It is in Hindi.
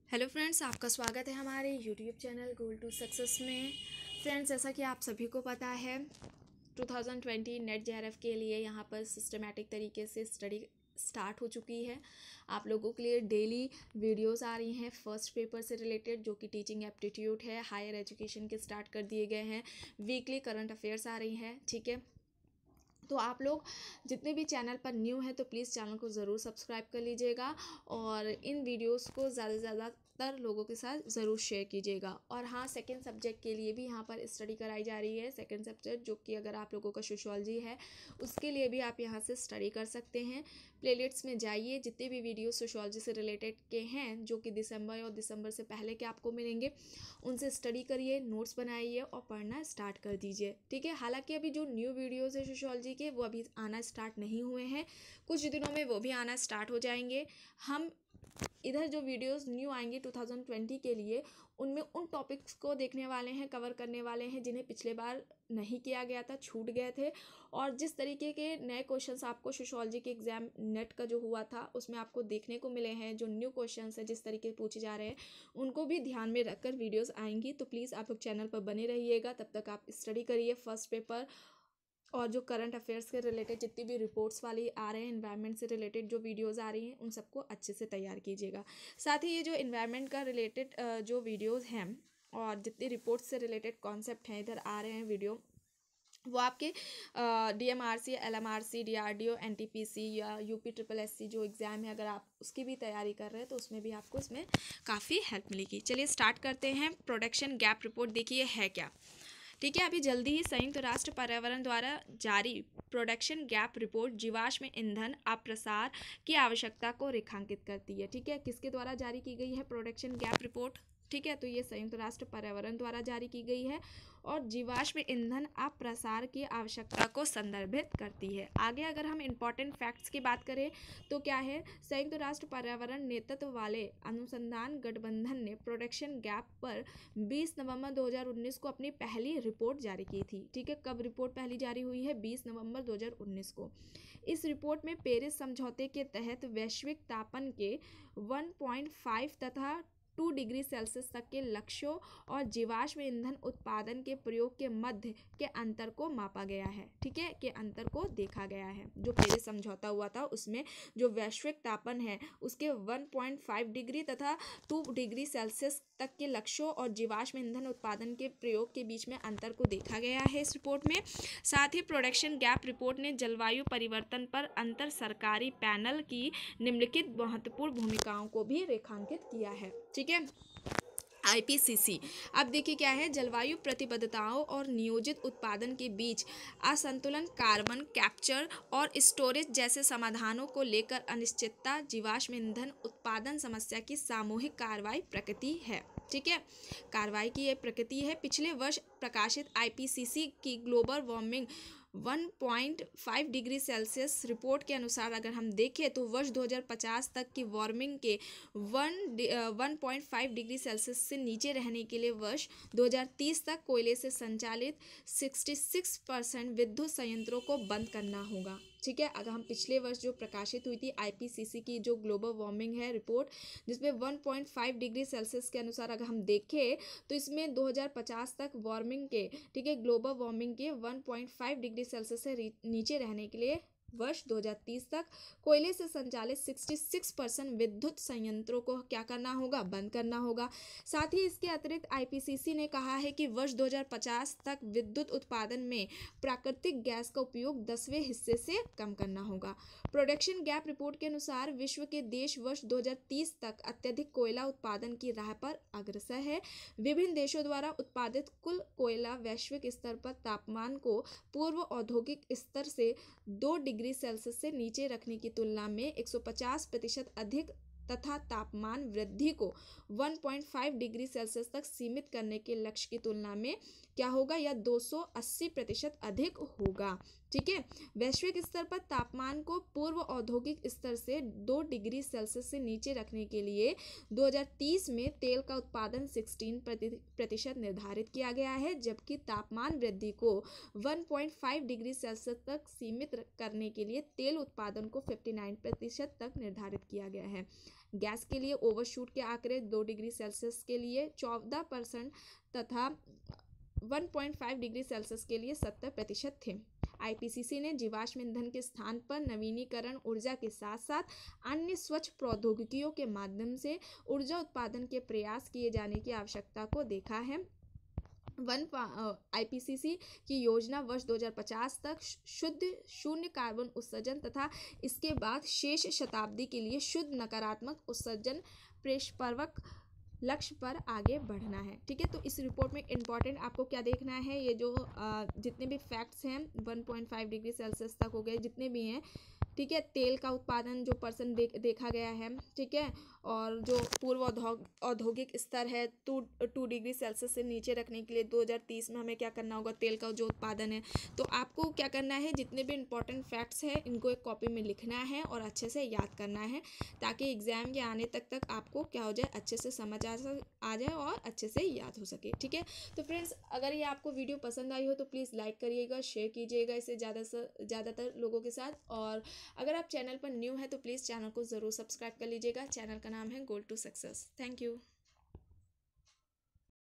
हेलो फ्रेंड्स, आपका स्वागत है हमारे YouTube channel goal to success में। फ्रेंड्स, जैसा कि आप सभी को पता है 2020 नेट जेआरएफ के लिए यहाँ पर सिस्टमेटिक तरीके से स्टडी स्टार्ट हो चुकी है। आप लोगों के लिए डेली वीडियोस आ रही हैं फर्स्ट पेपर से रिलेटेड, जो कि टीचिंग एप्टीट्यूड है, हायर एजुकेशन के स्टार्ट कर दिए गए हैं। वीकली करंट अफेयर्स आ रही हैं, ठीक है। तो आप लोग जितने भी चैनल पर न्यू हैं तो प्लीज़ चैनल को ज़रूर सब्सक्राइब कर लीजिएगा और इन वीडियोस को ज़्यादा से ज़्यादातर लोगों के साथ ज़रूर शेयर कीजिएगा। और हाँ, सेकंड सब्जेक्ट के लिए भी यहाँ पर स्टडी कराई जा रही है। सेकंड सब्जेक्ट जो कि अगर आप लोगों का सोशियोलॉजी है उसके लिए भी आप यहाँ से स्टडी कर सकते हैं। प्लेलिस्ट्स में जाइए, जितने भी वीडियो सोशियोलॉजी से रिलेटेड के हैं जो कि दिसंबर और दिसंबर से पहले के आपको मिलेंगे, उनसे स्टडी करिए, नोट्स बनाइए और पढ़ना स्टार्ट कर दीजिए, ठीक है। हालांकि अभी जो न्यू वीडियोस है सोशियोलॉजी के वो अभी आना स्टार्ट नहीं हुए हैं, कुछ दिनों में वो भी आना स्टार्ट हो जाएंगे। हम इधर जो वीडियोस न्यू आएंगे 2020 के लिए, उनमें उन टॉपिक्स को देखने वाले हैं, कवर करने वाले हैं जिन्हें पिछले बार नहीं किया गया था, छूट गए थे। और जिस तरीके के नए क्वेश्चंस आपको सोशियोलॉजी के एग्जाम नेट का जो हुआ था उसमें आपको देखने को मिले हैं, जो न्यू क्वेश्चंस है जिस तरीके पूछे जा रहे हैं, उनको भी ध्यान में रखकर वीडियोस आएंगी। तो प्लीज़ आप लोग चैनल पर बने रहिएगा, तब तक आप स्टडी करिए फर्स्ट पेपर और जो करंट अफेयर्स के रिलेटेड जितनी भी रिपोर्ट्स वाली आ रहे हैं, एनवायरनमेंट से रिलेटेड जो वीडियोस आ रही हैं, उन सबको अच्छे से तैयार कीजिएगा। साथ ही ये जो एनवायरनमेंट का रिलेटेड जो वीडियोस हैं और जितनी रिपोर्ट्स से रिलेटेड कॉन्सेप्ट हैं इधर आ रहे हैं वीडियो, वो आपके DMRC, LMRC, DRDO, NTPC या UPSI जो एग्ज़ाम है, अगर आप उसकी भी तैयारी कर रहे हैं तो उसमें भी आपको इसमें काफ़ी हेल्प मिलेगी। चलिए स्टार्ट करते हैं। प्रोडक्शन गैप रिपोर्ट देखिए है क्या, ठीक है। अभी जल्दी ही संयुक्त राष्ट्र पर्यावरण द्वारा जारी प्रोडक्शन गैप रिपोर्ट जीवाश्म ईंधन अप्रसार की आवश्यकता को रेखांकित करती है, ठीक है। किसके द्वारा जारी की गई है प्रोडक्शन गैप रिपोर्ट, ठीक है। तो ये संयुक्त राष्ट्र पर्यावरण द्वारा जारी की गई है और जीवाश्म ईंधन अप्रसार की आवश्यकता को संदर्भित करती है। आगे अगर हम इम्पॉर्टेंट फैक्ट्स की बात करें तो क्या है, संयुक्त राष्ट्र पर्यावरण नेतृत्व वाले अनुसंधान गठबंधन ने प्रोडक्शन गैप पर 20 नवंबर 2019 को अपनी पहली रिपोर्ट जारी की थी, ठीक है। कब रिपोर्ट पहली जारी हुई है? 20 नवंबर 2019 को। इस रिपोर्ट में पेरिस समझौते के तहत वैश्विक तापन के 1.5 तथा 2 डिग्री सेल्सियस तक के लक्ष्यों और जीवाश्म ईंधन उत्पादन के प्रयोग के मध्य के अंतर को मापा गया है, ठीक है, के अंतर को देखा गया है। जो पेरिस समझौता हुआ था उसमें जो वैश्विक तापन है उसके 1.5 डिग्री तथा 2 डिग्री सेल्सियस तक के लक्ष्यों और जीवाश्म ईंधन उत्पादन के प्रयोग के बीच में अंतर को देखा गया है इस रिपोर्ट में। साथ ही प्रोडक्शन गैप रिपोर्ट ने जलवायु परिवर्तन पर अंतर सरकारी पैनल की निम्नलिखित महत्वपूर्ण भूमिकाओं को भी रेखांकित किया है, ठीक है। IPCC, अब देखिए क्या है, जलवायु प्रतिबद्धताओं और नियोजित उत्पादन के बीच असंतुलन, कार्बन कैप्चर और स्टोरेज जैसे समाधानों को लेकर अनिश्चितता जीवाश्म ईंधन उत्पादन समस्या की सामूहिक कार्रवाई प्रकृति है, ठीक है। कार्रवाई की यह प्रकृति है। पिछले वर्ष प्रकाशित IPCC की global warming 1.5 degree Celsius report के अनुसार अगर हम देखें तो वर्ष 2050 तक की वार्मिंग के 1.5 डिग्री सेल्सियस से नीचे रहने के लिए वर्ष 2030 तक कोयले से संचालित 66% विद्युत संयंत्रों को बंद करना होगा, ठीक है। अगर हम पिछले वर्ष जो प्रकाशित हुई थी IPCC की जो ग्लोबल वार्मिंग है रिपोर्ट, जिसमें 1.5 डिग्री सेल्सियस के अनुसार अगर हम देखें तो इसमें 2050 तक वार्मिंग के, ठीक है, ग्लोबल वार्मिंग के 1.5 डिग्री सेल्सियस से नीचे रहने के लिए वर्ष 2030 तक कोयले से संचालित 66% विद्युत संयंत्रों को क्या करना होगा? बंद करना होगा। साथ ही इसके अतिरिक्त IPCC ने कहा है कि वर्ष 2050 तक विद्युत उत्पादन में प्राकृतिक गैस का उपयोग 10वें हिस्से से कम करना होगा। प्रोडक्शन गैप रिपोर्ट के अनुसार विश्व के देश वर्ष 2030 तक अत्यधिक कोयला उत्पादन की राह पर अग्रसर है। विभिन्न देशों द्वारा उत्पादित कुल कोयला वैश्विक स्तर पर तापमान को पूर्व औद्योगिक स्तर से 2 डिग्री सेल्सियस से नीचे रखने की तुलना में 150% अधिक तथा तापमान वृद्धि को 1.5 डिग्री सेल्सियस तक सीमित करने के लक्ष्य की तुलना में क्या होगा? या 280% अधिक होगा, ठीक है। वैश्विक स्तर पर तापमान को पूर्व औद्योगिक स्तर से 2 डिग्री सेल्सियस से नीचे रखने के लिए 2030 में तेल का उत्पादन 16% निर्धारित किया गया है, जबकि तापमान वृद्धि को 1.5 डिग्री सेल्सियस तक सीमित करने के लिए तेल उत्पादन को 59% तक निर्धारित किया गया है। गैस के लिए ओवरशूट के आंकड़े 2 डिग्री सेल्सियस के लिए 14% तथा 1.5 डिग्री सेल्सियस के लिए 70% थे। आईपीसीसी ने जीवाश्म ईंधन के स्थान पर नवीनीकरण ऊर्जा के साथ साथ अन्य स्वच्छ प्रौद्योगिकियों के माध्यम से ऊर्जा उत्पादन के प्रयास किए जाने की आवश्यकता को देखा है। आईपीसीसी की योजना वर्ष 2050 तक शुद्ध शून्य कार्बन उत्सर्जन तथा इसके बाद शेष शताब्दी के लिए शुद्ध नकारात्मक उत्सर्जन प्रेक्षपर्वक लक्ष्य पर आगे बढ़ना है। ठीक है, तो इस रिपोर्ट में इम्पॉर्टेंट आपको क्या देखना है, ये जो जितने भी फैक्ट्स हैं 1.5 डिग्री सेल्सियस तक हो गए जितने भी हैं, ठीक है, तेल का उत्पादन जो परसेंट देखा गया है, ठीक है, और जो पूर्व औद्योगिक स्तर है 2 डिग्री सेल्सियस से नीचे रखने के लिए 2030 में हमें क्या करना होगा, तेल का जो उत्पादन है। तो आपको क्या करना है, जितने भी इंपॉर्टेंट फैक्ट्स हैं इनको एक कॉपी में लिखना है और अच्छे से याद करना है ताकि एग्जाम के आने तक आपको क्या हो जाए, अच्छे से समझ आ जाए और अच्छे से याद हो सके। ठीक है, तो फ्रेंड्स अगर ये आपको वीडियो पसंद आई हो तो प्लीज़ लाइक करिएगा, शेयर कीजिएगा इसे ज़्यादातर लोगों के साथ, और अगर आप चैनल पर न्यू है तो प्लीज़ चैनल को ज़रूर सब्सक्राइब कर लीजिएगा। चैनल का नाम है goal to success. Thank you.